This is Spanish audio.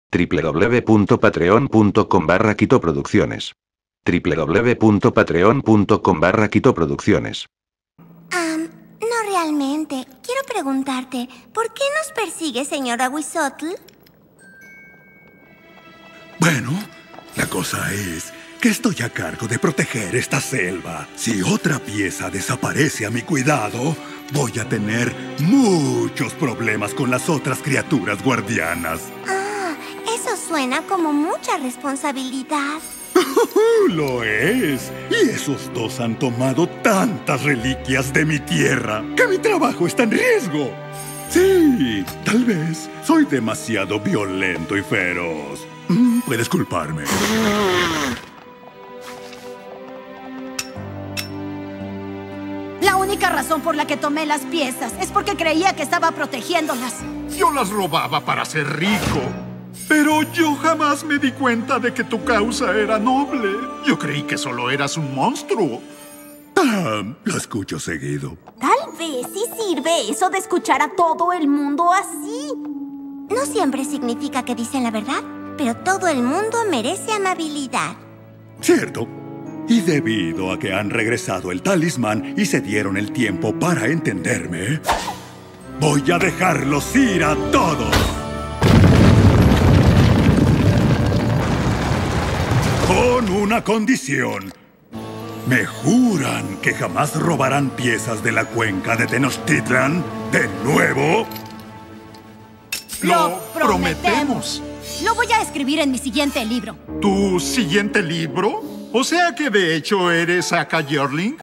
www.patreon.com/quitoproducciones. www.patreon.com/quitoproducciones. No realmente. Quiero preguntarte, ¿por qué nos persigue, señor Aguizotl? Bueno, la cosa es que estoy a cargo de proteger esta selva. Si otra pieza desaparece a mi cuidado, voy a tener muchos problemas con las otras criaturas guardianas. Eso suena como mucha responsabilidad. Lo es. Y esos dos han tomado tantas reliquias de mi tierra que mi trabajo está en riesgo. Sí, tal vez soy demasiado violento y feroz. Puedes culparme. La única razón por la que tomé las piezas es porque creía que estaba protegiéndolas. Yo las robaba para ser rico. Pero yo jamás me di cuenta de que tu causa era noble. Yo creí que solo eras un monstruo. Lo escucho seguido. Tal vez sí sirve eso de escuchar a todo el mundo así. No siempre significa que dicen la verdad, pero todo el mundo merece amabilidad. Cierto. Y debido a que han regresado el talismán y se dieron el tiempo para entenderme, voy a dejarlos ir a todos. Con una condición. ¿Me juran que jamás robarán piezas de la cuenca de Tenochtitlan de nuevo? Lo prometemos. Lo voy a escribir en mi siguiente libro. ¿Tu siguiente libro? O sea que de hecho eres Aka Yearling.